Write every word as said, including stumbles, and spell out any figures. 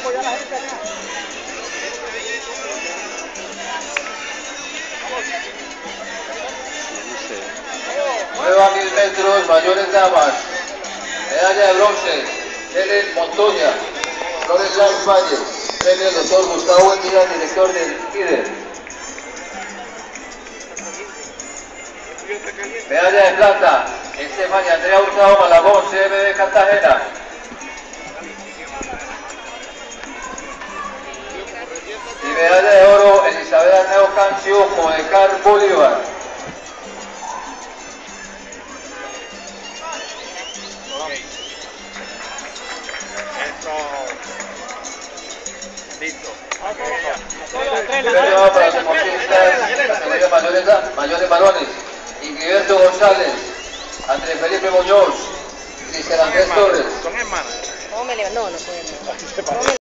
Prueba mil metros, mayores damas. Medalla de bronce, Helen Montoya, Flores Life Valle. Premio el doctor Gustavo Buendía, director del I D E R. Medalla de plata, Estefania Andrea Hurtado Malagón, C M de Cartagena. Y medalla de oro, Elizabeth Arneo Cancio, Jodecar Bolívar. Listo. Premio para los deportistas mayores, mayores varones. Ingiberto González, Andrés Felipe Muñoz, Cristian Andrés Torres. Son hermanas. No, me le... no, no puede.